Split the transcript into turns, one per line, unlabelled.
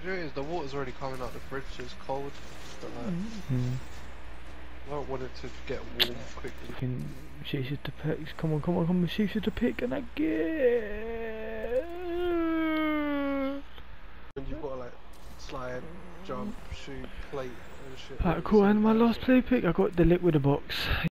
You know, the water's already coming out the fridge, so it's cold. But like, I don't want it to get warm quickly.
Fucking shoots the picks. Come on, come on, come on. Shoots the pick and I get.
And you've got to like slide, jump, shoot, plate and shit.
Alright, cool. And my last play pick, I got the liquid box.